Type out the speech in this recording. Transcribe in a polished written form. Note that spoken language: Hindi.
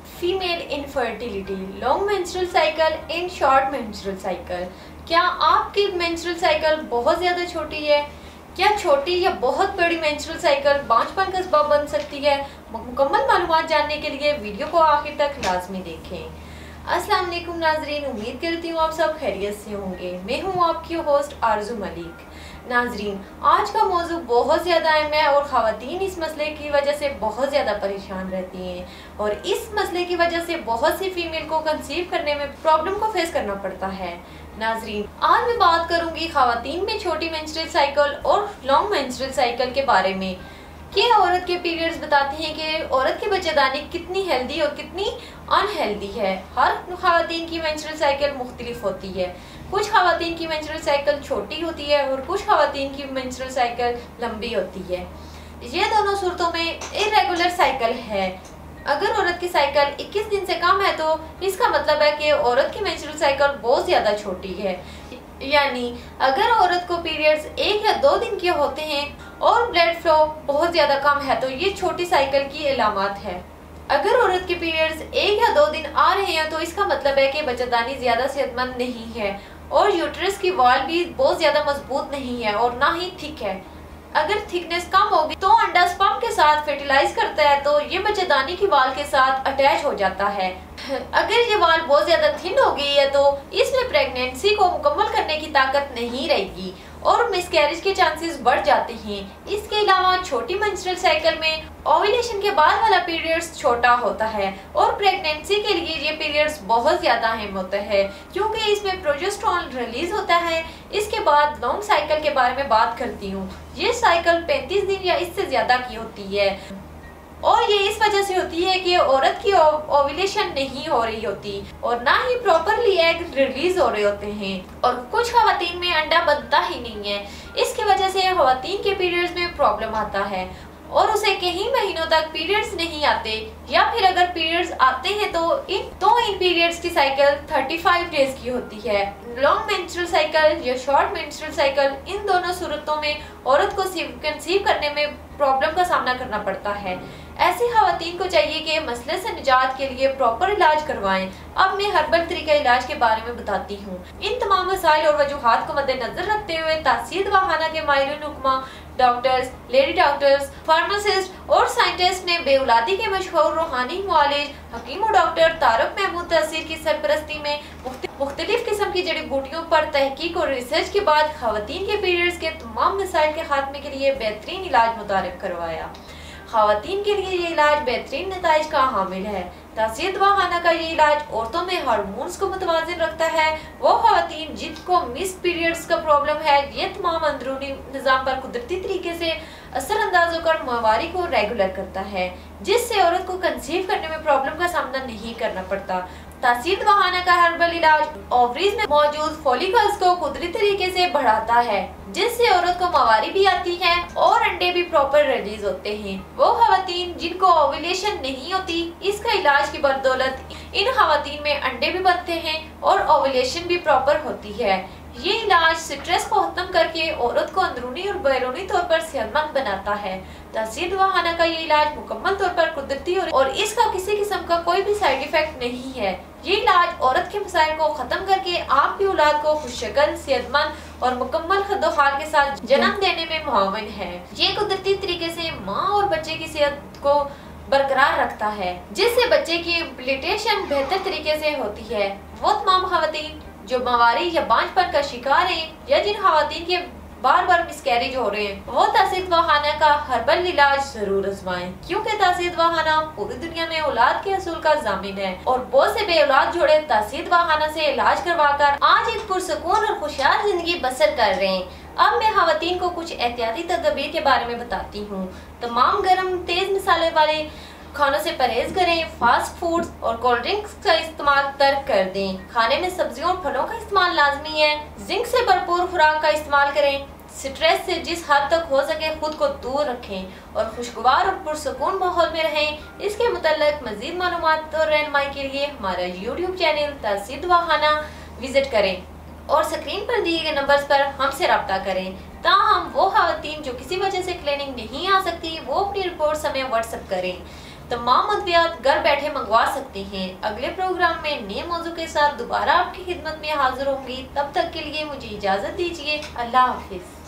Female infertility, long menstrual cycle and short menstrual cycle. क्या आपकी मेंस्ट्रुअल साइकिल बहुत ज़्यादा छोटी है? क्या छोटी या बहुत बड़ी मेंस्ट्रुअल साइकिल बांझपन का सबब बन सकती है? मुकम्मल मालूमात जानने के लिए वीडियो को आखिर तक लाजमी देखें। अस्सलाम वालेकुम नाजरीन, उम्मीद करती हूँ आप सब खैरियत से होंगे। मैं हूँ आपकी होस्ट आरजू मलिक। नाजरीन, आज का मौजू बहुत ज़्यादा अहम है और ख़वातीन इस मसले की वजह से बहुत ज़्यादा परेशान रहती हैं और इस मसले की वजह से बहुत सी फीमेल को कंसीव करने में प्रॉब्लम को फेस करना पड़ता है। नाजरीन, आज मैं बात करूँगी ख़वातीन में छोटी मेंस्ट्रुअल साइकिल और लॉन्ग मेंस्ट्रुअल साइकिल के बारे में कि औरत के पीरियड्स बताते हैं कि औरत की बच्चेदानी कितनी हेल्दी और कितनी अनहेल्दी है। हर ख़वातीन की मेंस्ट्रुअल साइकिल मुख्तलिफ होती है। कुछ ख़वातीन की मेंस्ट्रुअल साइकिल छोटी होती है और कुछ ख़वातीन की मेंस्ट्रुअल साइकिल लंबी होती है। ये दोनों सूरतों में इरेगुलर साइकिल है। अगर औरत की साइकिल 21 दिन से कम है तो इसका मतलब है कि औरत की मेंस्ट्रुअल साइकिल बहुत ज़्यादा छोटी है। यानी अगर औरत को पीरियड्स 1 या 2 दिन के होते हैं और ब्लड फ्लो बहुत ज़्यादा कम है तो ये छोटी साइकिल की अलामत है। अगर औरत के पीरियड्स 1 या 2 दिन आ रहे हैं तो इसका मतलब है कि बच्चेदानी ज़्यादा सेहतमंद नहीं है और यूट्रस की वॉल भी बहुत ज़्यादा मजबूत नहीं है और ना ही थिक है। अगर थिकनेस कम होगी तो अंडा स्पर्म के साथ फर्टिलाइज करता है तो ये बच्चेदानी की वाल के साथ अटैच हो जाता है। अगर ये वाल बहुत ज्यादा थिन हो गई है तो इसमें प्रेगनेंसी को मुकम्मल करने की ताकत नहीं रहेगी और मिसकैरेज के चांसेस बढ़ जाते हैं। इसके अलावा छोटी मेंस्ट्रुअल साइकिल में ओव्यूलेशन के बाद वाला पीरियड्स छोटा होता है और प्रेगनेंसी के लिए ये पीरियड्स बहुत ज्यादा अहम होता है क्योंकि इसमें प्रोजेस्टेरोन रिलीज होता है। इसके बाद लॉन्ग साइकिल के बारे में बात करती हूँ। ये साइकिल 35 दिन या इससे ज्यादा की होती है और ये इस वजह से होती है कि औरत की ओव्यूलेशन नहीं हो रही होती और ना ही प्रॉपरली एग रिलीज हो रहे होते हैं और कुछ ख़वातीन में अंडा बनता ही नहीं है। इसकी वजह से ख़वातीन के पीरियड्स में प्रॉब्लम आता है और उसे कई महीनों तक पीरियड्स नहीं आते या फिर अगर पीरियड्स आते हैं तो इन पीरियड्स की साइकिल 35 डेज की होती है। लॉन्ग मेंस्ट्रुअल साइकिल या शॉर्ट मेंस्ट्रुअल साइकिल, इन दोनों सूरतों में औरत को कंसीव करने में प्रॉब्लम का सामना करना पड़ता है। ऐसी ख़वातीन को चाहिए कि मसले से निजात के लिए प्रॉपर इलाज करवाएं। अब मैं हर्बल तरीका इलाज के बारे में बताती हूँ। इन तमाम मसाइल और वजूहात को मद्देनजर रखते हुए तासीर दवाखाना के माहिरीन हुक्मा, डॉक्टर्स, लेडी डॉक्टर्स, फार्मासिस्ट और साइंटिस्ट ने बेऔलादी के मशहूर रूहानी मुआलिज हकीम और डॉक्टर तारक महमूद तासीर की सरपरस्ती में मुख्तलिफ किस्म की जड़ी बूटियों पर तहकीक और रिसर्च के बाद ख़वातीन के पीरियड्स के तमाम मसाइल के खात्मे के लिए बेहतरीन इलाज मुतारिफ करवाया। ख़वातीन के लिए ये इलाज बेहतरीन नताइज का हामिल है। तासीर दवाखाना का ये इलाज औरतों में हार्मोन्स को मुतवाज़िन रखता है। वो ख़वातीन जिनको मिस पीरियड्स का प्रॉब्लम है ये तमाम अंदरूनी निज़ाम पर कुदरती तरीके से असरअंदाज होकर माहवारी को रेगुलर करता है जिससे औरत को कंसीव करने में प्रॉब्लम का सामना नहीं करना पड़ता। तासीर दवाखाना का हर्बल इलाज ओवरीज में मौजूद फॉलिकल्स को कुदरती तरीके से बढ़ाता है जिससे औरत को माहवारी भी आती है और अंडे भी प्रॉपर रिलीज होते हैं। वो ख़वातीन जिनको ओव्यूलेशन नहीं होती, इसका इलाज की बदौलत इन ख़वातीन में अंडे भी बनते हैं और ओव्यूलेशन भी प्रॉपर होती है। ये इलाज स्ट्रेस को खत्म करके औरत को अंदरूनी और बैरूनी तौर पर सेहतमंद बनाता है। तासीर दवाखाना का ये इलाज मुकम्मल तौर पर कुदरती और इसका किसी किस्म का कोई भी साइड इफेक्ट नहीं है। ये इलाज औरत के मसाइल को खत्म करके आपकी औलाद को खुशशक्ल, सेहतमंद और मुकम्मल खद्दोखाल के साथ जन्म देने में मुआविन है। ये कुदरती तरीके से माँ और बच्चे की सेहत को बरकरार रखता है जिससे बच्चे की इम्प्लीटेशन बेहतर तरीके से होती है। वो तमाम ख़वातीन जो माहवारी या बांझपन का शिकार हैं या जिन ख़वातीन के बार बार मिसकैरेज हो रहे हैं वो तासीर दवाखाना का हर्बल इलाज जरूर आजमाएं क्योंकि तासीर दवाखाना पूरी दुनिया में औलाद के असूल का जामिन है और बहुत से बेऔलाद जोड़े तासीर दवाखाना से इलाज करवाकर आज एक पुरसुकून और खुशहाल जिंदगी बसर कर रहे हैं। अब मैं ख़वातीन को कुछ एहतियाती तदबीर के बारे में बताती हूँ। तमाम गर्म तेज मसाले वाले खानों से परहेज करें। फास्ट फूड्स और कोल्ड ड्रिंक्स का इस्तेमाल तर्क कर दें। खाने में सब्जियों और फलों का इस्तेमाल लाजमी है। जिंक से भरपूर खुराक का इस्तेमाल करें। स्ट्रेस से जिस हद तक हो सके खुद को दूर रखें और खुशगवार और पुरसुकून माहौल में रहें। इसके मुतल्लिक मजीद मालूमात और रहनुमाई के लिए हमारा यूट्यूब चैनल तासीर दवाखाना विजिट करें और स्क्रीन पर दिए गए नंबर्स पर हमसे रब्ता करें। ताहम वो ख़वातीन जो किसी वजह से क्लिनिक नहीं आ सकती वो अपनी रिपोर्ट्स हमें व्हाट्सएप करें। तमाम अद्वियात घर बैठे मंगवा सकते हैं। अगले प्रोग्राम में नए मौजू के साथ दोबारा आपकी खिदमत में हाजिर होंगी। तब तक के लिए मुझे इजाजत दीजिए। अल्लाह हाफिज।